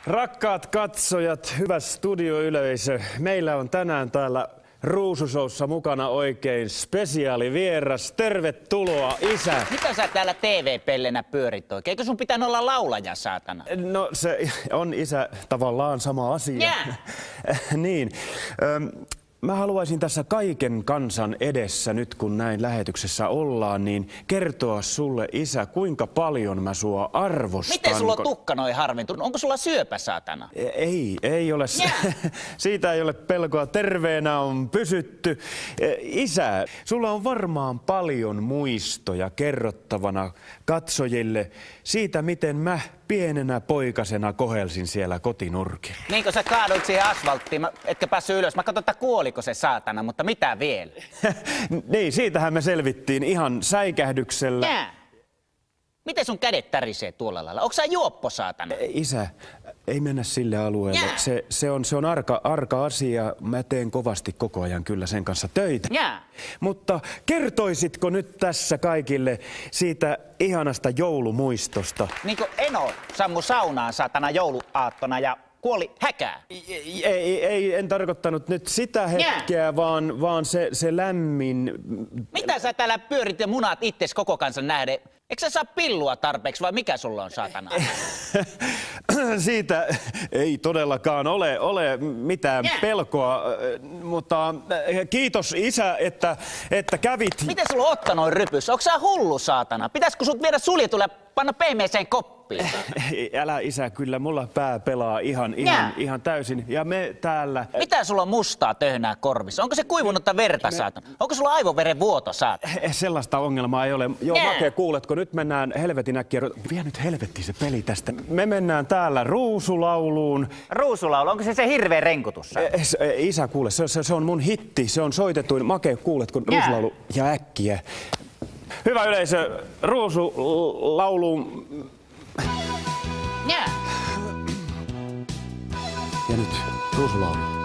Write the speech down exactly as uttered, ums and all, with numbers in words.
Rakkaat katsojat, hyvä studioyleisö, meillä on tänään täällä Ruusushowssa mukana oikein spesiaalivieras. Tervetuloa, isä. Mitä sä täällä T V-pellenä pyörit oikein? Eikö sun pitänyt olla laulaja, saatana? No se on, isä, tavallaan sama asia. Jää. Niin. Öm, Mä haluaisin tässä kaiken kansan edessä, nyt kun näin lähetyksessä ollaan, niin kertoa sulle, isä, kuinka paljon mä sua arvostan. Miten sulla on tukka noin harventunut? Onko sulla syöpä, saatana? Ei, ei ole. Siitä ei ole pelkoa. Terveenä on pysytty. Isä, sulla on varmaan paljon muistoja kerrottavana katsojille siitä, miten mä pienenä poikasena kohelsin siellä kotinurkilla. Niin kun sä kaaduit siihen asfalttiin, mä, etkä päässyt ylös. Mä katsoin, että kuoliko se saatana, mutta mitä vielä? Niin, siitähän me selvittiin ihan säikähdyksellä. Jää. Miten sun kädet tärisee tuolla lailla? Onko sä juoppo, saatana? Isä, ei mennä sille alueelle. Se, se on, se on arka, arka asia. Mä teen kovasti koko ajan kyllä sen kanssa töitä. Jää. Mutta kertoisitko nyt tässä kaikille siitä ihanasta joulumuistosta? Niin kuin Eno sammu saunaan, saatana, jouluaattona ja kuoli häkää. Ei, ei, ei en tarkoittanut nyt sitä hetkeä, yeah. vaan, vaan se, se lämmin... Mitä sä täällä pyörit ja munat itses koko kansan nähden? Eikö sä saa pillua tarpeeksi vai mikä sulla on, saatana? Siitä ei todellakaan ole, ole mitään yeah. pelkoa, mutta kiitos, isä, että, että kävit... Miten sulla on otta noin rypys? Onko sä hullu, saatana? Pitäisikö sut viedä suljetulle ja panna pehmeeseen koppiin? Älä, isä, kyllä mulla pää pelaa ihan, ihan, ihan täysin. Ja me täällä... Mitä sulla on mustaa töhnää korvissa? Onko se kuivunutta verta, me... saatana? Onko sulla aivoveren vuoto, saatana? Sellaista ongelmaa ei ole. Joo, yeah. Make, kuuletko? Nyt mennään helvetin äkkiä. Vie nyt helvetti se peli tästä. Me mennään täällä ruusulauluun. Ruusulaulu? Onko se se hirveä renkutus? Isä, kuule, se, se, se on mun hitti. Se on soitetuin. Make, kuuletko? Ruusulaulu ja äkkiä. Hyvä yleisö, ruusulauluun. Yeah. Ja nyt ruusulaulu.